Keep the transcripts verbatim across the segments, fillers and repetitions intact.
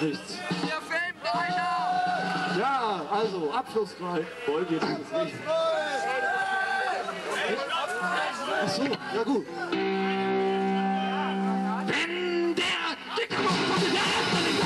Nichts. Ihr filmt einer! Ja, also abschlussfrei. Wollen wir das nicht? Ach so, ja gut. Wenn der dicke Mann kommt, der erste nicht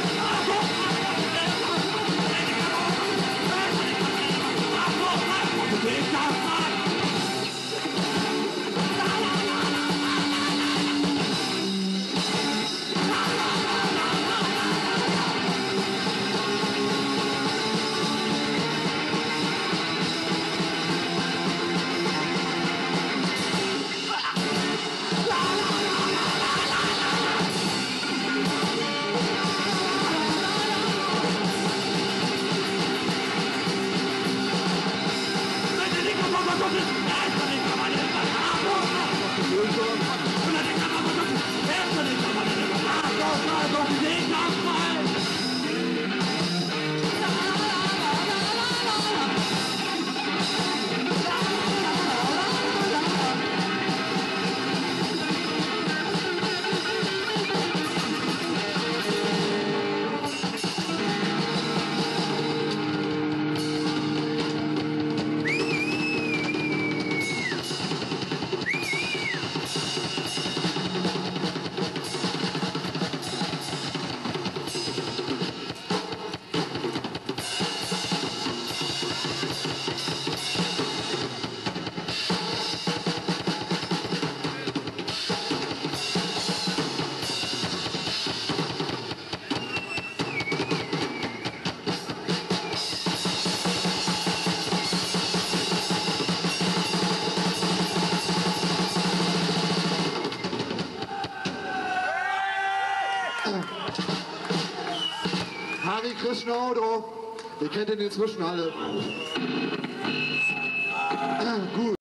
Hare Krishna Udo. Ihr kennt ihn inzwischen alle. Gut.